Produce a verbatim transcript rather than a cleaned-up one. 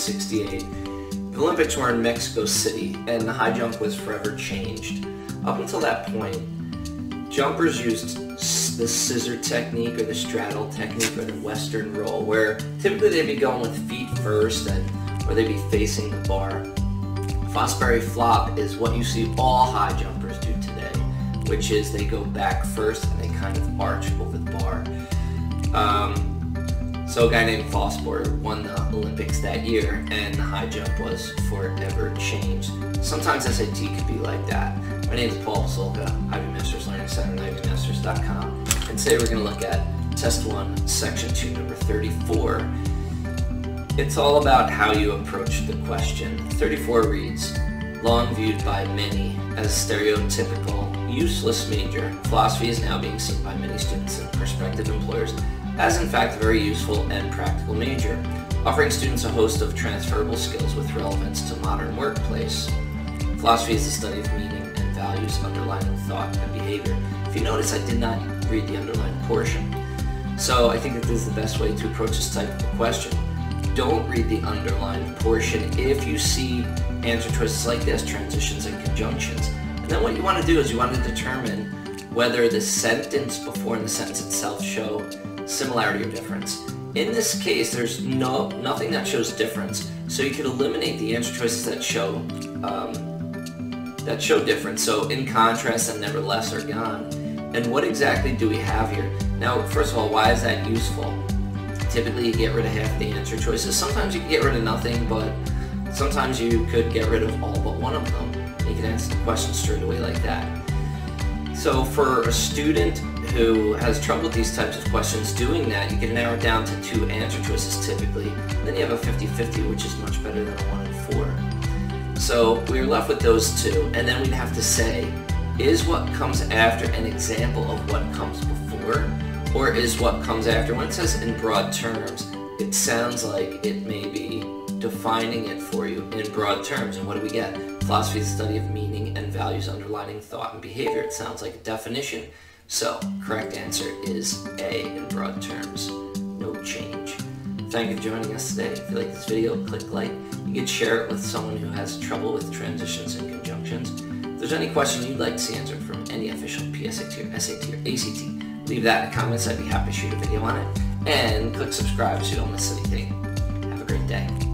sixty-eight, the Olympics were in Mexico City, and the high jump was forever changed. Up until that point, jumpers used the scissor technique or the straddle technique or the western roll, where typically they'd be going with feet first and or they'd be facing the bar. Fosbury flop is what you see all high jumpers do today, which is they go back first and they kind of arch over the bar. Um, so a guy named Fosbury won the Olympics that year, and the high jump was forever changed. Sometimes S A T could be like that. My name is Paul Pasulka, Ivy Masters Learning Center, ivy masters dot com, and today we're going to look at Test one, Section two, number thirty-four. It's all about how you approach the question. thirty-four reads, long viewed by many as stereotypical, useless major, philosophy is now being seen by many students and prospective employers as in fact a very useful and practical major, offering students a host of transferable skills with relevance to modern workplace. Philosophy is the study of meaning and values underlying thought and behavior. If you notice, I did not read the underlined portion. So I think that this is the best way to approach this type of a question. Don't read the underlined portion if you see answer choices like this, transitions and conjunctions. And then what you want to do is you want to determine whether the sentence before and the sentence itself show similarity or difference. In this case, there's no nothing that shows difference, so you could eliminate the answer choices that show um, that show difference. So in contrast and nevertheless are gone. And what exactly do we have here? Now, first of all, why is that useful? Typically, you get rid of half the answer choices. Sometimes you can get rid of nothing, but sometimes you could get rid of all but one of them. You can answer the question straight away like that. So for a student who has trouble with these types of questions, doing that, you can narrow it down to two answer choices typically. Then you have a fifty fifty, which is much better than a one in four. So we're left with those two, and then we'd have to say, is what comes after an example of what comes before, or is what comes after? When it says in broad terms, it sounds like it may be defining it for you in broad terms. And what do we get? Philosophy is the study of meaning and values underlying thought and behavior. It sounds like a definition. So, correct answer is A, in broad terms. No change. Thank you for joining us today. If you like this video, click like. You can share it with someone who has trouble with transitions and conjunctions. If there's any question you'd like to see answered from any official P S A T or S A T or A C T, leave that in the comments. I'd be happy to shoot a video on it. And click subscribe so you don't miss anything. Have a great day.